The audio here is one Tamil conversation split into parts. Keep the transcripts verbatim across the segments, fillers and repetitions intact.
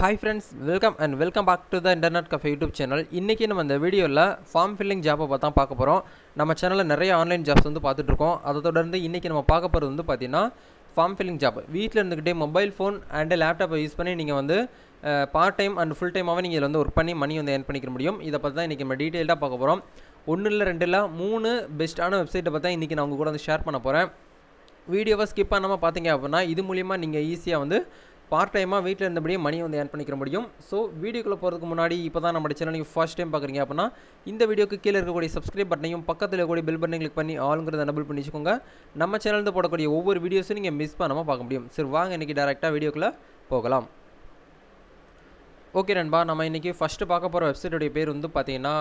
Hi friends, welcome and welcome back to the Internet Cafe YouTube channel. இன்னைக்கு நம்ம இந்த வீடியோல ஃபார்ம் ஃபில்லிங் ஜாப் பத்தி தான் பார்க்க போறோம். நம்ம சேனல்ல நிறைய ஆன்லைன் ஜாப்ஸ் வந்து பார்த்துட்டு இருக்கோம். அத தொடர்ந்து இன்னைக்கு நம்ம பார்க்க போறது வந்து பாத்தீங்கன்னா ஃபார்ம் ஃபில்லிங் ஜாப். வீட்ல இருந்துகிட்டே மொபைல் ஃபோன் அண்ட் லேப்டாப்பை யூஸ் பண்ணி நீங்க வந்து பார்ட் டைம் அண்ட் ஃபுல் டைமாவே நீங்க இதுல வந்து ஒர்க் பண்ணி மணி வந்து earn பண்ணிக்க முடியும். இத பத்தி தான் இன்னைக்கு நம்ம டீடைலா பார்க்க போறோம். ஒன்னு இல்ல ரெண்டு இல்ல மூணு பெஸ்டான வெப்சைட்டை பத்தி தான் இன்னைக்கு நான் உங்க கூட வந்து ஷேர் பண்ண போறேன். வீடியோவை ஸ்கிப் பண்ணாம பாத்தீங்க அப்படினா இது மூலமா நீங்க ஈஸியா வந்து பார்ட் டைமாக வீட்டில் இருந்தபடியே மணி வந்து ஏர்ன் பண்ணிக்க முடியும். ஸோ வீடியோக்குள்ளே போகிறதுக்கு முன்னாடி இப்போ தான் நம்ம சேனல் நீங்கள் ஃபர்ஸ்ட் டைம் பார்க்குறீங்க அப்படின்னா இந்த வீடியோக்கு கீழே இருக்கக்கூடிய சப்ஸ்கிரைப் பட்டனையும் பக்கத்தில் இருக்கக்கூடிய பெல் பட்டனை கிளிக் பண்ணி ஆளுங்கிறத எனபிள் பண்ணி வச்சுக்கோங்க. நம்ம சேனலில் போடக்கூடிய ஒவ்வொரு வீடியோஸும் நீங்கள் மிஸ் பண்ணாமல் பார்க்க முடியும். சரி வாங்க இன்றைக்கி டேரெக்டாக வீடியோக்குள்ளே போகலாம். ஓகே நண்பா, நம்ம இன்றைக்கி ஃபஸ்ட்டு பார்க்க போகிற வெப்சைட்டுடைய பேர் வந்து பார்த்தீங்கன்னா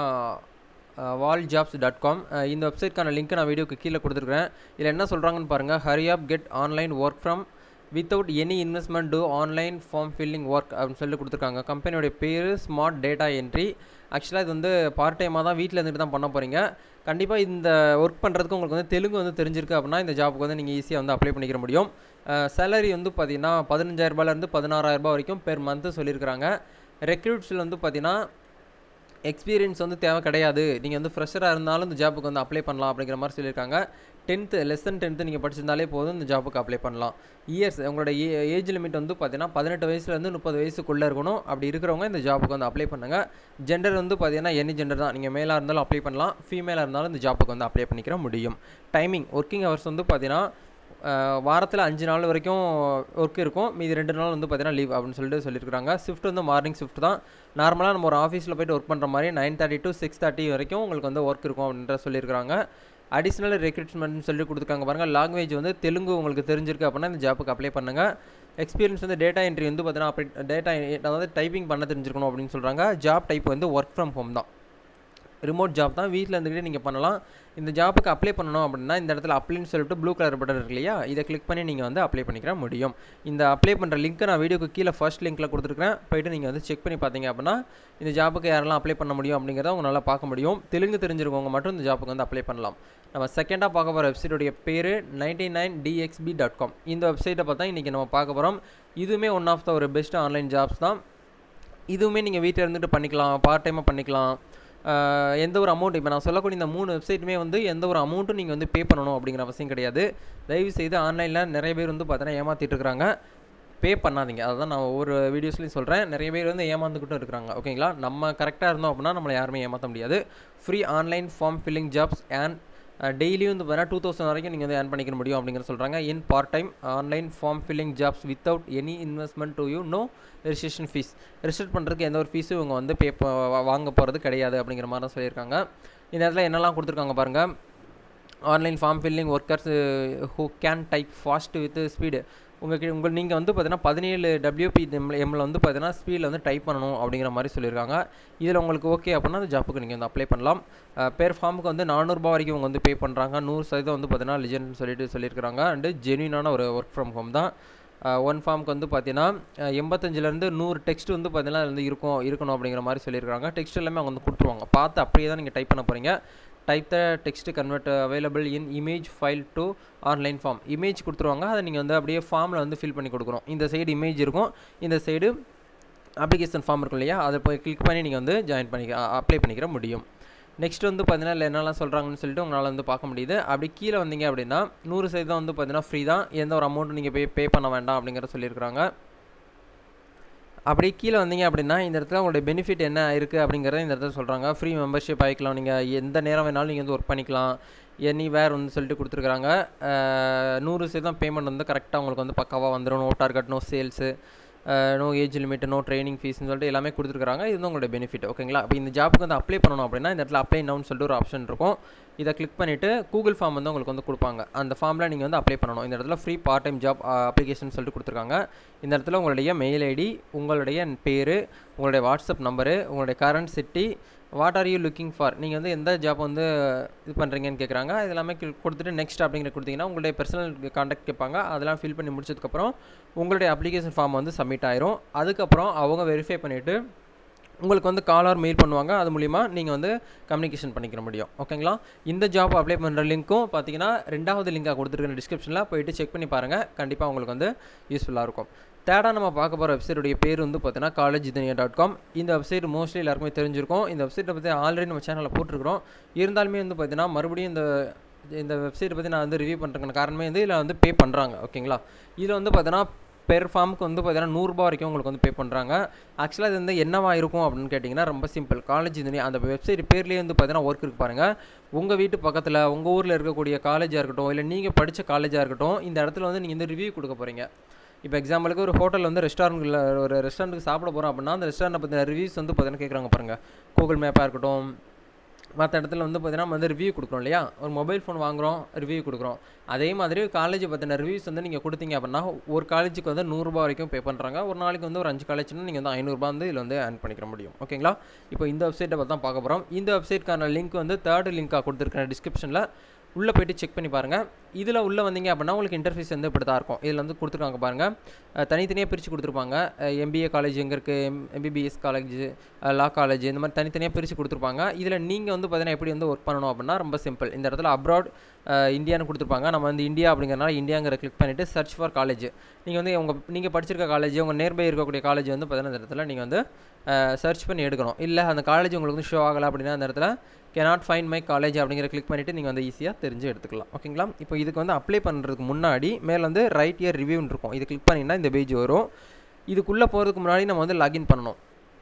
வால் ஜாப்ஸ் டாட் காம். இந்த வெப்சைட்க்கான லிங்க் நான் வீடியோக்கு கீழே கொடுத்துருக்கேன். இதில் என்ன சொல்கிறாங்கன்னு பாருங்கள். Hurry up get online work from without any investment to online form filling work அப்படின்னு சொல்லி கொடுத்துருக்காங்க. கம்பெனியோடைய பேர் ஸ்மார்ட் டேட்டா என்ட்ரி. ஆக்சுவலாக இது வந்து பார்ட் டைமாக தான் வீட்டில் இருந்துட்டு தான் பண்ண போகிறீங்க. கண்டிப்பாக இந்த ஒர்க் பண்ணுறதுக்கு உங்களுக்கு வந்து தெலுங்கு வந்து தெரிஞ்சிருக்கு அப்படின்னா இந்த ஜாப்புக்கு வந்து நீங்கள் ஈஸியாக வந்து அப்ளை பண்ணிக்க முடியும். சேலரி வந்து பார்த்தீங்கன்னா பதினஞ்சாயிரரூபாலேருந்து பதினாறாயிரரூபா வரைக்கும் பெர் மந்த்து சொல்லியிருக்கிறாங்க. ரெக்ரூட்ஸில் வந்து பார்த்தீங்கன்னா எக்ஸ்பீரியன்ஸ் வந்து தேவை கிடையாது, நீங்கள் வந்து ஃப்ரெஷராக இருந்தாலும் இந்த ஜாப்புக்கு வந்து அப்ளை பண்ணலாம் அப்படிங்கிற மாதிரி சொல்லியிருக்காங்க. டென்த்து லெஸ் தென் டென்த்து நீங்கள் படிச்சிருந்தாலே போதும் இந்த ஜாப்புக்கு அப்ளை பண்ணலாம். இயர்ஸ் உங்களோட ஏ ஏஜ் லிமிட் வந்து பார்த்தீங்கன்னா பதினெட்டு வயசுலேருந்து முப்பது வயசுக்குள்ளே இருக்கணும். அப்படி இருக்கிறவங்க இந்த ஜாப்புக்கு வந்து அப்ளை பண்ணுங்கள். ஜெண்டர் வந்து பார்த்தீங்கன்னா எனி ஜெண்டர் தான், நீங்கள் மேலாக இருந்தாலும் அப்ளை பண்ணலாம், ஃபீமேலாக இருந்தாலும் இந்த ஜாப்புக்கு வந்து அப்ளை பண்ணிக்கிற முடியும். டைமிங் ஒர்க்கிங் ஹவர்ஸ் வந்து பார்த்தீங்கன்னா வாரத்தில் அஞ்சு நாள் வரைக்கும் ஒர்க் இருக்கும், மீதி ரெண்டு நாள் வந்து பார்த்தீங்கன்னா லீவ் அப்படின்னு சொல்லிட்டு சொல்லியிருக்காங்க. ஷிஃப்ட் வந்து மார்னிங் ஷிஃப்ட் தான். நார்மலாக நம்ம ஒரு ஆஃபீஸில் போய்ட்டு ஒர்க் பண்ணுற மாதிரி nine thirty to six thirty வரைக்கும் உங்களுக்கு வந்து ஒர்க் இருக்கும் அப்படின்ற சொல்லியிருக்காங்க. அடிஷ்னல் ரெக்ரூட்மெண்ட்னு சொல்லி கொடுத்துருக்காங்க பாருங்கள். லாங்குவேஜ் வந்து தெலுங்கு உங்களுக்கு தெரிஞ்சிருக்கு அப்படின்னா இந்த ஜாப்புக்கு அப்ளை பண்ணுங்கள். எக்ஸ்பீரியன்ஸ் வந்து டேட்டா என்ட்ரி வந்து பார்த்தீங்கன்னா அப்படி டேட்டா அதாவது டைப்பிங் பண்ண தெரிஞ்சிருக்கணும் அப்படின்னு சொல்கிறாங்க. ஜாப் டைப் வந்து ஒர்க் ஃப்ரம் ஹோம் தான், ரிமோட் ஜாப் தான், வீட்டில் இருந்துக்கிட்டே நீங்கள் பண்ணலாம். இந்த ஜாப்புக்கு அப்ளை பண்ணணும் அப்படின்னா இந்த இடத்துல அப்ளைன்னு சொல்லிட்டு ப்ளூ கலர் பட்டன் இருக்கு இல்லையா, இதை கிளிக் பண்ணி நீங்கள் வந்து அப்ளை பண்ணிக்கிற முடியும். இந்த அப்ளை பண்ணுற லிங்க்கை நான் வீடியோக்கு கீழே ஃபர்ஸ்ட் லிங்க்கில் கொடுத்துருக்கேன். போய்ட்டு நீங்கள் வந்து செக் பண்ணி பார்த்தீங்க அப்படின்னா இந்த ஜாப்புக்கு யாரெல்லாம் அப்ளை பண்ண முடியும் அப்படிங்கிறத உங்க நல்லா பார்க்க முடியும். தெலுங்கு தெரிஞ்சிருக்கவங்க மட்டும் இந்த ஜாப்புக்கு வந்து அப்ளை பண்ணலாம். நம்ம செகண்டாக பார்க்க போகிற வெப்சைட்டுடைய பேர் ninety nine T X P dot com. இந்த வெப்சைட்டை பார்த்தா இன்றைக்கி நம்ம பார்க்க போகிறோம். இதுவுமே ஒன் ஆஃப் த ஒரு பெஸ்ட் ஆன்லைன் ஜாப்ஸ் தான். இதுவுமே நீங்கள் வீட்டில் இருந்துட்டு பண்ணிக்கலாம், பார்ட் டைமாக பண்ணிக்கலாம். எந்த ஒரு அமௌண்ட் இப்போ நான் சொல்லக்கூடிய இந்த மூணு வெப்சைட்டுமே வந்து எந்த ஒரு அமௌண்ட்டும் நீங்கள் வந்து பே பண்ணணும் அப்படிங்கிற அவசியம் கிடையாது. தயவு செய்து ஆன்லைனில் நிறைய பேர் வந்து பார்த்தீங்கன்னா ஏமாற்றிட்டு இருக்கிறாங்க. பே பண்ணாதீங்க, அதுதான் நான் ஒவ்வொரு வீடியோஸ்லையும் சொல்கிறேன். நிறைய பேர் வந்து ஏமாந்துக்கிட்டும் இருக்கிறாங்க. ஓகேங்களா, நம்ம கரெக்டாக இருந்தோம் அப்படின்னா நம்மளை யாருமே ஏமாற்ற முடியாது. Free online form filling jobs and டெய்லியும் வந்து பார்த்தீங்கன்னா டூ தௌசண்ட் வரைக்கும் நீங்கள் வந்து ஏர்ன் பண்ணிக்க முடியும் அப்படிங்கிற சொல்கிறாங்க. In part time online form filling jobs without any investment to you, no registration fees. Register பண்ணுறதுக்கு எந்த ஒரு ஃபீஸும் இவங்க வந்து பே வாங்க போகிறது கிடையாது அப்படிங்கிற மாதிரி தான் சொல்லியிருக்காங்க. இந்த இடத்துல என்னெல்லாம் கொடுத்துருக்காங்க பாருங்கள். Online form filling workers who can type fast with speed. உங்களுக்கு உங்கள் நீங்கள் வந்து பார்த்தீங்கன்னா பதினேழு டபிள்யூபி எம்மில் வந்து பார்த்தீங்கன்னா ஸ்பீடில் வந்து டைப் பண்ணணும் அப்படிங்கிற மாதிரி சொல்லியிருக்காங்க. இதில் உங்களுக்கு ஓகே அப்படின்னா அந்த ஜாப்புக்கு நீங்கள் வந்து அப்ளை பண்ணலாம். பேர் ஃபார்முக்கு வந்து நானூறுரூபா வரைக்கும் அவங்க வந்து பே பண்ணுறாங்க. நூறு சதவீதம் வந்து பார்த்தீங்கன்னா லிஜெண்ட் சொல்லிட்டு சொல்லியிருக்காங்க. அண்டு ஜென்யூனான ஒரு ஒர்க் ஃப்ரம் ஹோம் தான். ஒன் ஃபார்முக்கு வந்து பார்த்தீங்கன்னா எண்பத்தஞ்சிலேருந்து நூறு டெக்ஸ்ட் வந்து பார்த்தீங்கன்னா வந்து இருக்கும் இருக்கணும் அப்படிங்கிற மாதிரி சொல்லியிருக்காங்க. டெக்ஸ்ட் எல்லாமே அவங்க வந்து கொடுத்துருவாங்க, பார்த்து அப்படியே தான் நீங்கள் டைப் பண்ண போகிறீங்க. Type the text convert available in image file to online form. Image கொடுத்துருவாங்க, அதை நீங்கள் வந்து அப்படியே ஃபார்மில் வந்து ஃபில் பண்ணி கொடுக்கணும். இந்த சைடு இமேஜ் இருக்கும், இந்த சைடு அப்ளிகேஷன் ஃபார்ம் இருக்கும் இல்லையா, அதை போய் கிளிக் பண்ணி நீங்கள் வந்து ஜாயின் பண்ணிக்க அப்ளை பண்ணிக்கிற முடியும். நெக்ஸ்ட் வந்து பார்த்தீங்கன்னா இல்லை என்னெல்லாம் சொல்கிறாங்கன்னு சொல்லிட்டு உங்களால் வந்து பார்க்க முடியுது. அப்படி கீழே வந்தீங்க அப்படின்னா நூறு சதவீதம் வந்து பார்த்தீங்கன்னா ஃப்ரீ தான், எந்த ஒரு அமௌண்ட்டும் நீங்கள் பே பே பண்ண வேண்டாம் அப்படிங்கிற சொல்லியிருக்காங்க. அப்படி கீழே வந்தீங்க அப்படின்னா இந்த இடத்துல உங்களுடைய பெனிஃபிட் என்ன இருக்குது அப்படிங்கிறத இந்த இடத்துல சொல்கிறாங்க. ஃப்ரீ மெம்பர்ஷிப் ஆகிக்கலாம், நீங்கள் எந்த நேரம் வேணாலும் நீங்கள் வந்து ஒர்க் பண்ணிக்கலாம். எனி வேர் வந்து சொல்லிட்டு கொடுத்துருக்குறாங்க. நூறு சதவீதம் பேமெண்ட் வந்து கரெக்டாக உங்களுக்கு வந்து பக்காவாக வந்துடும். No target, no sales, no age limit, no training ஃபீஸ்னு சொல்லிட்டு எல்லாமே கொடுத்துருக்காங்க. இது வந்து உங்களுடைய பெனிஃபிட். ஓகேங்களா, அப்போ இந்த ஜாப்புக்கு வந்து அப்ளை பண்ணணும் அப்படின்னா இந்த இடத்துல அப்ளை நவுன்னு சொல்லிட்டு ஒரு ஆப்ஷன் இருக்கும். இதை கிளிக் பண்ணிவிட்டு கூகுள் ஃபார்ம் வந்து உங்களுக்கு வந்து கொடுப்பாங்க. அந்த ஃபார்மில் நீங்கள் வந்து அப்ளை பண்ணணும். இந்த இடத்துல free part time job application சொல்லிட்டு கொடுத்துருக்காங்க. இந்த இடத்துல உங்களுடைய மெயில் ஐடி, உங்களுடைய பேர், உங்களுடைய வாட்ஸ்அப் நம்பரு, உங்களுடைய current city, what are you looking for, நீங்கள் வந்து எந்த ஜாப் வந்து இது பண்ணுறீங்கன்னு கேட்குறாங்க. இது எல்லாமே கொடுத்துட்டு நெக்ஸ்ட் அப்படிங்கிற கொடுத்தீங்கன்னா உங்களுடைய பர்சனல் கான்டாக்ட் கேட்பாங்க. அதெல்லாம் ஃபில் பண்ணி முடிச்சதுக்கப்புறம் உங்களுடைய அப்ளிகேஷன் ஃபார்ம் வந்து சப்மிட் ஆயிரும். அதுக்கப்புறம் அவங்க வெரிஃபை பண்ணிவிட்டு உங்களுக்கு வந்து கால் ஆர் மெயில் பண்ணுவாங்க. அது மூலிமா நீங்கள் வந்து கம்யூனிகேஷன் பண்ணிக்கிற முடியும். ஓகேங்களா, இந்த ஜாப் அப்ளை பண்ணுற லிங்க்கும் பார்த்தீங்கன்னா ரெண்டாவது லிங்காக கொடுத்துருக்க டிஸ்கிரிப்ஷனில் போயிட்டு செக் பண்ணி பாருங்கள். கண்டிப்பாக உங்களுக்கு வந்து யூஸ்ஃபுல்லாக இருக்கும். தேர்டாக நம்ம பார்க்க போகிற வெப்சைட்டுடைய பேர் வந்து பார்த்தீங்கன்னா காலேஜ் துனியா டாட் காம். இந்த வெப்சைட் மோஸ்ட்லி எல்லாருக்குமே தெரிஞ்சிருக்கும். இந்த வெப்சைட்டை பற்றி ஆல்ரெடி நம்ம சேனலில் போட்டிருக்கிறோம். இருந்தாலுமே வந்து பார்த்தீங்கன்னா மறுபடியும் இந்த இந்த வெப்சைட்டை பற்றி நான் வந்து ரிவ்யூ பண்ணுறதுக்கான காரணமே வந்து இதில் வந்து பே பண்ணுறாங்க. ஓகேங்களா, இதில் வந்து பார்த்தீங்கன்னா பெர் ஃபார்முக்கு வந்து பார்த்தீங்கன்னா நூறுரூபா வரைக்கும் உங்களுக்கு வந்து பே பண்ணுறாங்க. ஆக்சுவலாக இது வந்து என்னவா இருக்கும் அப்படின்னு கேட்டிங்கன்னா ரொம்ப சிம்பிள். காலேஜ் துனியா அந்த வெப்சைட் பேர்லேயே வந்து பார்த்தீங்கன்னா ஒர்க் இருக்குது பாருங்கள். உங்கள் வீட்டு பக்கத்தில் உங்கள் ஊரில் இருக்கக்கூடிய காலேஜாக இருக்கட்டும், இல்லை நீங்கள் படித்த காலேஜாக இருக்கட்டும், இந்த இடத்துல வந்து நீங்கள் வந்து ரிவ்யூ கொடுக்க போகிறீங்க. இப்போ எக்ஸாம்பிளுக்கு ஒரு ஹோட்டலில் வந்து ரெஸ்டாரண்ட்டில் ஒரு ரெஸ்டாரண்ட்டுக்கு சாப்பிட போகிறோம் அப்படின்னா அந்த ரெஸ்டாரண்ட்டை பற்றின ரிவ்யூஸ் வந்து பார்த்தீங்கன்னா கேட்குறாங்க பாருங்கள். கூகுள் மேப்பாக இருக்கட்டும், மற்ற இடத்துல வந்து பார்த்தீங்கன்னா நம்ம வந்து ரிவ்யூ கொடுக்குறோம் இல்லையா. ஒரு மொபைல் ஃபோன் வாங்குகிறோம், ரிவ்யூ கொடுக்குறோம். அதே மாதிரி காலேஜ் பற்றின ரிவ்யூஸ் வந்து நீங்கள் கொடுத்தீங்க அப்படின்னா ஒரு காலேஜுக்கு வந்து நூறுரூபா வரைக்கும் பே பண்ணுறாங்க. ஒரு நாளைக்கு வந்து ஒரு அஞ்சு காலேஜ்னா நீங்கள் வந்து ஐநூறுரூபா வந்து இதில் வந்து ஏர்ன் பண்ணிக்கிற முடியும். ஓகேங்களா, இப்போ இந்த வெப்சைட்டை பற்றி தான் பார்க்க போகிறோம். இந்த வெப்சைட்க்கான லிங்க் வந்து தேர்டு லிங்காக கொடுத்துருக்கேன் டிஸ்கிரிப்ஷனில். உள்ளே போய்ட்டு செக் பண்ணி பாருங்கள். இதில் உள்ளே வந்தீங்க அப்படின்னா உங்களுக்கு இன்டர்ஃபேஸ் வந்து இப்படி தான் இருக்கும். இதில் வந்து கொடுத்துருக்காங்க பாருங்கள். தனித்தனியாக பிரித்து கொடுத்துருப்பாங்க. எம்பிஏ காலேஜ் எங்கே இருக்குது, M MBBS college, law college, இந்த மாதிரி தனித்தனியாக பிரித்து கொடுத்துருப்பாங்க. இதில் நீங்கள் வந்து பார்த்தீங்கன்னா எப்படி வந்து ஒர்க் பண்ணணும் அப்படின்னா ரொம்ப சிம்பிள். இந்த இடத்துல அப்ராட் இந்தியான்னு கொடுத்துருப்பாங்க. நம்ம வந்து இந்தியா அப்படிங்கிறனால இந்தியாங்கிற கிளிக் பண்ணிவிட்டு சர்ச் ஃபார் காலேஜ். நீங்கள் வந்து உங்கள் நீங்கள் படிச்சிருக்க காலேஜ், உங்கள் நியர்பை இருக்கக்கூடிய காலேஜ் வந்து பார்த்தீங்கன்னா இந்த இடத்துல நீங்கள் வந்து சர்ச் பண்ணி எடுக்கணும். இல்லை அந்த காலேஜ் உங்களுக்கு வந்து ஷோ ஆகலை அப்படின்னா அந்த இடத்துல cannot find my college அப்படிங்கிற கிளிக் பண்ணிவிட்டு நீங்கள் வந்து ஈஸியாக தெரிஞ்சு எடுத்துக்கலாம். ஓகேங்களா, இப்போ இதுக்கு வந்து அப்ளை பண்ணுறதுக்கு முன்னாடி மேலே வந்து ரைட் இயர் ரிவ்யூன்னு இருக்கும். இது கிளிக் பண்ணிங்கன்னா இந்த பேஜ் வரும். இதுக்குள்ளே போகிறதுக்கு முன்னாடி நம்ம வந்து லாகின் பண்ணணும்.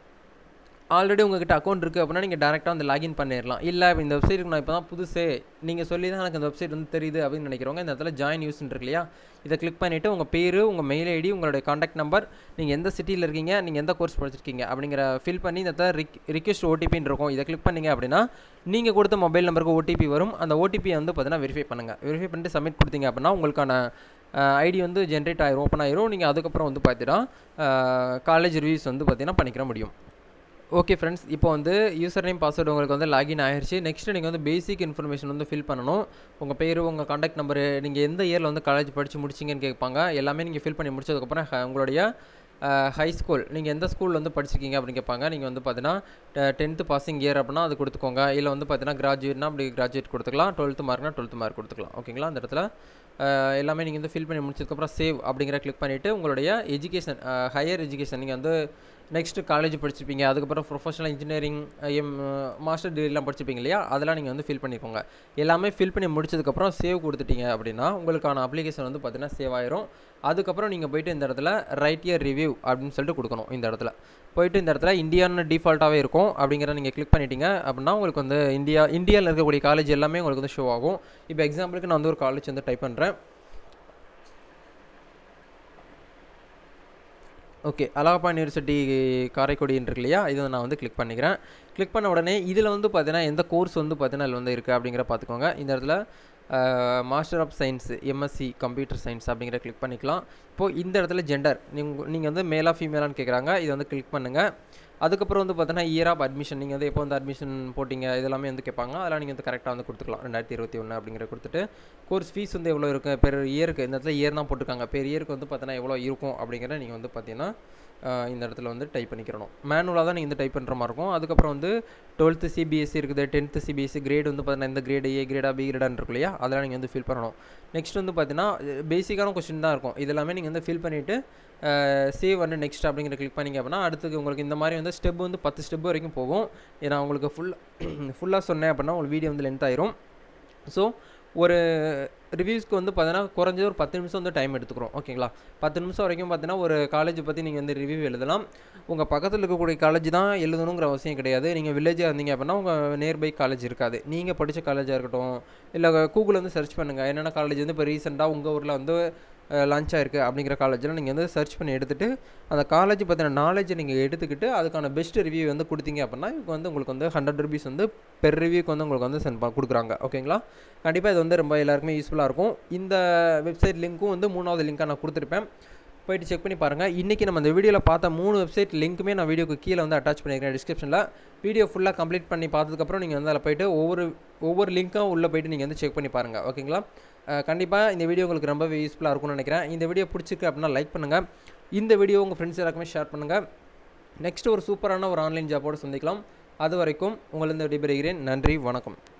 ஆல்ரெடி உங்கள்கிட்ட அக்கௌண்ட் இருக்குது அப்படின்னா நீங்கள் டேரெக்டாக வந்து லாகின் பண்ணிடலாம். இல்லை இந்த வெப்சைட்டுக்கு நான் இப்போ தான் புதுசே நீங்கள் சொல்லி தான் எனக்கு அந்த வெப்சைட் வந்து தெரியுது அப்படின்னு நினைக்கிறவங்க இந்த இடத்துல ஜாயின் யூஸ்ன்னு இருக்கு இல்லையா, இதை கிளிக் பண்ணிவிட்டு உங்கள் பேர், உங்கள் மெயில் ஐடி, உங்களுடைய காண்டாக்ட் நம்பர், நீங்கள் எந்த சிட்டியில் இருக்கீங்க, நீங்கள் எந்த கோர்ஸ் படிச்சிருக்கீங்க அப்படிங்கிற ஃபில் பண்ணி இந்த இடத்துல ரிக் ரிக்வெஸ்ட் ஓடிபின்னு இருக்கும். இதை கிளிக் பண்ணிங்க அப்படின்னா நீங்கள் கொடுத்த மொபைல் நம்பருக்கு ஓடிபி வரும். அந்த ஓடிபியை வந்து பார்த்தீங்கன்னா வெரிஃபை பண்ணுங்கள். வெரிஃபை பண்ணிட்டு சப்மிட் கொடுத்தீங்க அப்படின்னா உங்களுக்கான ஐடி வந்து ஜென்ரேட் ஆயிரும், ஓப்பன் ஆயிரும். நீங்கள் அதுக்கப்புறம் வந்து பார்த்தீங்கன்னா காலேஜ் ரிவ்யூஸ் வந்து பார்த்தீங்கன்னா பண்ணிக்கிற முடியும். ஓகே ஃப்ரெண்ட்ஸ், இப்போ வந்து யூசர் நேம் பாஸ்வேர்டு உங்களுக்கு வந்து லாகின் ஆகிடுச்சு. நெக்ஸ்ட்டு நீங்கள் வந்து பேசிக் இன்ஃபர்மேஷன் வந்து ஃபில் பண்ணணும். உங்கள் பேர், உங்கள் காண்டாக்ட் நம்பரு, நீங்கள் எந்த இயரில் வந்து காலேஜ் படித்து முடிச்சிங்கன்னு கேட்பாங்க. எல்லாமே நீங்கள் ஃபில் பண்ணி முடிச்சதுக்கப்புறம் உங்களுடைய ஹை ஸ்கூல், நீங்கள் எந்த ஸ்கூலில் வந்து படிச்சிருக்கீங்க அப்படின்னு கேட்பாங்க. நீங்கள் வந்து பார்த்தீங்கன்னா டென்த்து பாசிங் இயர் அப்படின்னா அது கொடுத்துக்கோங்க. இல்லை வந்து பார்த்தீங்கன்னா கிராஜுவேட்னா அப்படி கிராஜுவேட் கொடுத்துக்கலாம். டுவெல்த்து மார்க்னா டுவெல்த்து மார்க் கொடுத்துக்கலாம். ஓகேங்களா, அந்த இடத்துல எல்லாமே நீங்கள் வந்து ஃபில் பண்ணி முடிச்சதுக்கப்புறம் சேவ் அப்படிங்கிற கிளிக் பண்ணிவிட்டு உங்களுடைய எஜுகேஷன், ஹையர் எஜுகேஷன், நீங்கள் வந்து நெக்ஸ்ட்டு காலேஜ் படிச்சிருப்பீங்க, அதுக்கப்புறம் ப்ரொஃபஷனல் இன்ஜினியரிங், எம் மாஸ்டர் டிகிரிலாம் படிச்சிருப்பீங்க இல்லையா, அதெல்லாம் நீங்கள் வந்து ஃபில் பண்ணிக்கோங்க. எல்லாமே ஃபில் பண்ணி முடிச்சதுக்கப்புறம் சேவ் கொடுத்துட்டீங்க அப்படின்னா உங்களுக்கான அப்ளிகேஷன் வந்து பார்த்தீங்கன்னா சேவ் ஆயிரும். அதுக்கப்புறம் நீங்கள் போய்ட்டு இந்த இடத்துல ரைட் இயர் ரிவ்யூ அப்படின்னு சொல்லிட்டு கொடுக்கணும். இந்த இடத்துல போய்ட்டு இந்த இடத்துல இந்தியான்னு டிஃபால்ட்டாகவே இருக்கும் அப்படிங்கிற நீங்கள் கிளிக் பண்ணிட்டீங்க அப்படின்னா உங்களுக்கு வந்து இந்தியா இந்தியாவில் இருக்கக்கூடிய காலேஜ் எல்லாமே உங்களுக்கு வந்து ஷோ ஆகும். இப்போ எக்ஸாம்பிளுக்கு நான் வந்து ஒரு காலேஜ் வந்து டைப் பண்ணுறேன். ஓகே, அழகப்பா யூனிவர்சிட்டி காரைக்குடின்னு இருக்கு இல்லையா, இதை நான் வந்து கிளிக் பண்ணிக்கிறேன். கிளிக் பண்ண உடனே இதில் வந்து பார்த்தீங்கன்னா எந்த கோர்ஸ் வந்து பார்த்தீங்கன்னா இதில் வந்து இருக்குது அப்படிங்கிற பார்த்துக்கோங்க. இந்த இடத்துல master of science, MSc computer science அப்படிங்கிற கிளிக் பண்ணிக்கலாம். இப்போது இந்த இடத்துல ஜெண்டர் நீங்கள் நீங்கள் வந்து மேலா ஃபீமேலான்னு கேட்குறாங்க. இதை வந்து கிளிக் பண்ணுங்கள். அதுக்கப்புறம் வந்து பார்த்தீங்கன்னா இயர் ஆஃப் அட்மிஷன், நீங்கள் வந்து எப்போ வந்து அட்மிஷன் போட்டிங்க இதெல்லாமே வந்து கேட்பாங்க. அதெல்லாம் நீங்கள் வந்து கரெக்டாக வந்து கொடுத்துக்கலாம். ரெண்டாயிரத்தி இருபத்தி ஒன்று அப்படிங்கிற கொடுத்துட்டு கோர்ஸ் ஃபீஸ் வந்து எவ்வளோ இருக்குது பெர் இயருக்கு, இந்த இடத்துல இயர் தான் போட்டிருக்காங்க. பெர் இயருக்கு வந்து பார்த்தீங்கன்னா எவ்வளோ இருக்கும் அப்படிங்கிற நீங்கள் வந்து பார்த்தீங்கன்னா இந்த இடத்துல வந்து டைப் பண்ணிக்கிறணும். மேனுவலாக தான் நீங்கள் வந்து டைப் பண்ணுற மாதிரி இருக்கும். அதுக்கப்புறம் வந்து டுவெல்த்து சிபிஎஸ்சி இருக்குது, டென்த்து சிபிஎஸ்சி கிரேடு வந்து பார்த்தீங்கன்னா இந்த கிரேடு ஏ கிரேடா பி கிரேடான்னு இருக்கு இல்லையா, அதெல்லாம் நீங்கள் வந்து ஃபில் பண்ணணும். நெக்ஸ்ட் வந்து பார்த்தீங்கன்னா பேசிக்கான கொஸ்டின் தான் இருக்கும். இதெல்லாமே நீங்கள் வந்து ஃபில் பண்ணிவிட்டு சேவ் வந்து நெக்ஸ்ட் அப்படிங்கிற கிளிக் பண்ணிங்க அப்படின்னா அடுத்து உங்களுக்கு இந்த மாதிரி வந்து ஸ்டெப் வந்து பத்து ஸ்டெப் வரைக்கும் போகும். ஏன்னா உங்களுக்கு ஃபுல் ஃபுல்லாக சொன்னேன் அப்படின்னா உங்களுக்கு வீடியோ வந்து லென்த் ஆயிரும். ஸோ ஒரு ரிவ்யூஸ்க்கு வந்து பார்த்தீங்கன்னா குறைஞ்சது ஒரு பத்து நிமிஷம் வந்து டைம் எடுத்துக்கிறோம். ஓகேங்களா, பத்து நிமிஷம் வரைக்கும் பார்த்தீங்கன்னா ஒரு காலேஜை பற்றி நீங்கள் வந்து ரிவ்யூ எழுதலாம். உங்கள் பக்கத்தில் இருக்கக்கூடிய காலேஜ் தான் எழுதணுங்கிற அவசியம் கிடையாது. நீங்கள் வில்லேஜாக இருந்தீங்க அப்படின்னா உங்கள் நியர்பை காலேஜ் இருக்காது. நீங்கள் படித்த காலேஜாக இருக்கட்டும், இல்லை கூகுளில் வந்து சர்ச் பண்ணுங்கள் என்னென்ன காலேஜ் வந்து இப்போ ரீசெண்டாக உங்கள் ஊரில் வந்து லான்ச் ஆயிருக்கு அப்படிங்கிற காலேஜில் நீங்கள் வந்து சர்ச் பண்ணி எடுத்துகிட்டு அந்த காலேஜ் பற்றின நாலேஜை நீங்கள் எடுத்துக்கிட்டு அதுக்கான பெஸ்ட் ரிவ்யூ வந்து கொடுத்தீங்க அப்படின்னா இப்போ வந்து உங்களுக்கு வந்து ஹண்ட்ரட் ருபீஸ் வந்து பெர் ரிவ்யூக்கு வந்து உங்களுக்கு வந்து சென்ட் கொடுக்குறாங்க. ஓகேங்களா, கண்டிப்பாக இது வந்து ரொம்ப எல்லாருக்குமே யூஸ்ஃபுல்லாக இருக்கும். இந்த வெப்சைட் லிங்க்கும் வந்து மூணாவது லிங்காக நான் கொடுத்துருப்பேன், போய்ட்டு செக் பண்ணி பாருங்கள். இன்றைக்கி நம்ம இந்த வீடியோவில் பார்த்த மூணு வெப்சைட் லிங்க்குமே நான் வீடியோக்கு கீழே வந்து அட்டாச் பண்ணியிருக்கேன் டிஸ்கிரிப்ஷனில். வீடியோ ஃபுல்லாக கம்ப்ளீட் பண்ணி பார்த்ததுக்கப்புறம் நீங்கள் வந்து அதில் போய்ட்டு ஒவ்வொரு ஒவ்வொரு லிங்க்கும் உள்ளே போய்ட்டு நீங்கள் வந்து செக் பண்ணி பாருங்கள். ஓகேங்களா, கண்டிப்பாக இந்த வீடியோ உங்களுக்கு ரொம்பவே யூஸ்ஃபுல்லாக இருக்கும்னு நினைக்கிறேன். இந்த வீடியோ பிடிச்சிருக்கு அப்படின்னா லைக் பண்ணுங்கள். இந்த வீடியோ உங்கள் ஃப்ரெண்ட்ஸ் எல்லாருக்குமே ஷேர் பண்ணுங்கள். நெக்ஸ்ட் ஒரு சூப்பரான ஒரு ஆன்லைன் ஜாப்போடு சந்திக்கலாம். அது வரைக்கும் உங்களிருந்து விடைபெறுகிறேன். நன்றி, வணக்கம்.